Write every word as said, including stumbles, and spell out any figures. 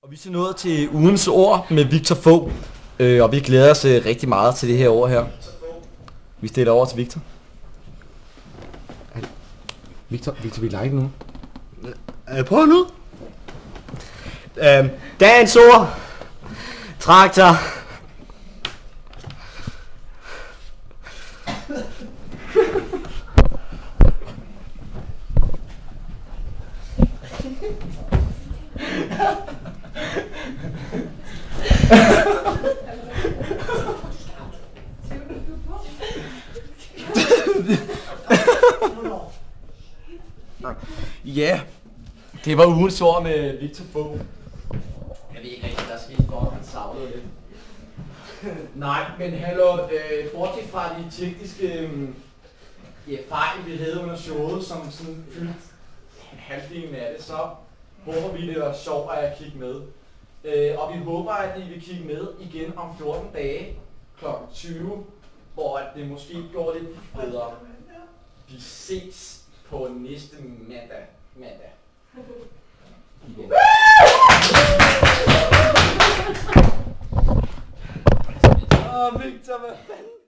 Og vi er så nået til ugens ord med Victor Fogh, øh, og vi glæder os øh, rigtig meget til det her ord her. Vi stiller over til Victor. Victor, Victor, vi er live nu. Er jeg på nu? Øhm, dagens ord. Traktor. Ja, det var ugens ord med Victor Fogh. Jeg ved ikke rigtig, der skete for, at han savlede lidt. Nej, men hallo, øh, bortset fra de tekniske øh, ja, fejl, vi havde under showet, som sådan fyldte halvdelen af det, så håber vi, det var sjovt at kigge med. Øh, og vi håber, at I vil kigge med igen om fjorten dage klokken tyve, hvor det måske går lidt bedre. Vi ses på næste mandag. mandag. Igen. Åh, Victor, hvad fanden?